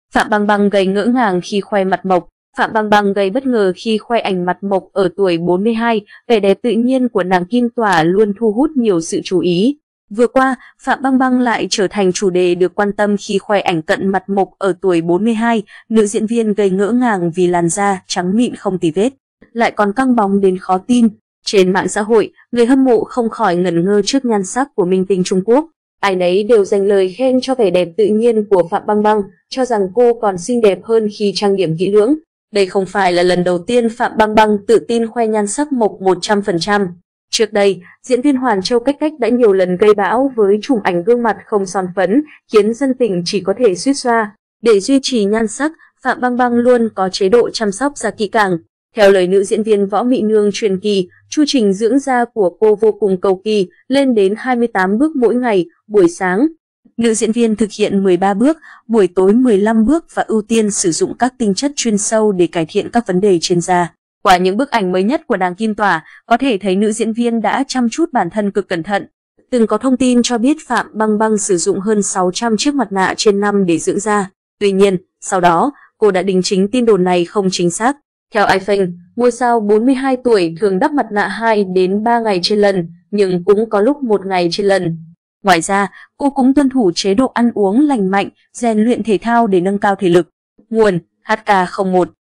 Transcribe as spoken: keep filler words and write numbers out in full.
Phạm Băng Băng gây ngỡ ngàng khi khoe mặt mộc. Phạm Băng Băng gây bất ngờ khi khoe ảnh mặt mộc ở tuổi bốn mươi hai, vẻ đẹp tự nhiên của nàng Kim Tỏa luôn thu hút nhiều sự chú ý. Vừa qua, Phạm Băng Băng lại trở thành chủ đề được quan tâm khi khoe ảnh cận mặt mộc ở tuổi bốn mươi hai, nữ diễn viên gây ngỡ ngàng vì làn da trắng mịn không tì vết, lại còn căng bóng đến khó tin. Trên mạng xã hội, người hâm mộ không khỏi ngẩn ngơ trước nhan sắc của minh tinh Trung Quốc. Ai nấy đều dành lời khen cho vẻ đẹp tự nhiên của Phạm Băng Băng, cho rằng cô còn xinh đẹp hơn khi trang điểm kỹ lưỡng. Đây không phải là lần đầu tiên Phạm Băng Băng tự tin khoe nhan sắc mộc một trăm phần trăm. Trước đây, diễn viên Hoàn Châu Cách Cách đã nhiều lần gây bão với chùm ảnh gương mặt không son phấn, khiến dân tình chỉ có thể suýt xoa. Để duy trì nhan sắc, Phạm Băng Băng luôn có chế độ chăm sóc da kỹ càng. Theo lời nữ diễn viên Võ Mị Nương truyền kỳ, chu trình dưỡng da của cô vô cùng cầu kỳ, lên đến hai mươi tám bước mỗi ngày. Buổi sáng, nữ diễn viên thực hiện mười ba bước, buổi tối mười lăm bước và ưu tiên sử dụng các tinh chất chuyên sâu để cải thiện các vấn đề trên da. Qua những bức ảnh mới nhất của nàng Kim Tỏa, có thể thấy nữ diễn viên đã chăm chút bản thân cực cẩn thận. Từng có thông tin cho biết Phạm Băng Băng sử dụng hơn sáu trăm chiếc mặt nạ trên năm để dưỡng da. Tuy nhiên, sau đó, cô đã đính chính tin đồn này không chính xác. Theo iFame, ngôi sao bốn mươi hai tuổi thường đắp mặt nạ hai đến ba ngày trên lần, nhưng cũng có lúc một ngày trên lần. Ngoài ra, cô cũng tuân thủ chế độ ăn uống lành mạnh, rèn luyện thể thao để nâng cao thể lực. Nguồn: H K không một